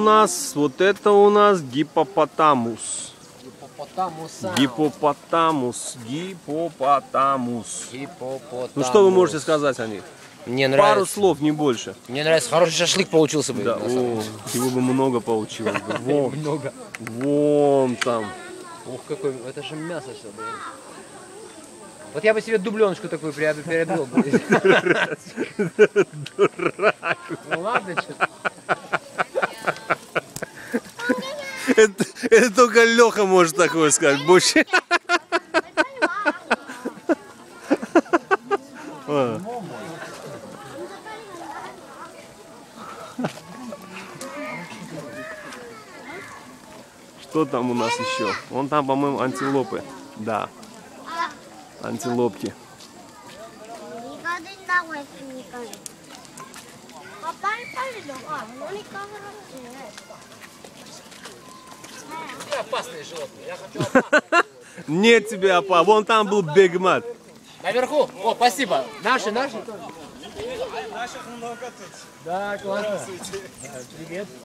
нас? Вот это у нас гиппопотамус. Гиппопотамус. Ну что вы можете сказать о них? Мне нравится. Пару слов, не больше. Мне нравится. Хороший шашлык получился бы. Да, о, его бы много получилось бы. Вон, Много. вон там. Ух, какой. Это же мясо все, блин. Вот я бы себе дубленочку такую приобрел бы. Дурак. Ну ладно, что. Это только Леха может такое сказать. Больше. Что там у нас еще? Вон там, по-моему, антилопы. Да. Антилопки. Опасные животные. Я хочу опасные. Нет тебе, апа. Вон там был бегмат. Наверху. О, спасибо. Наши тоже. Наших много тут. Да, классно. Привет.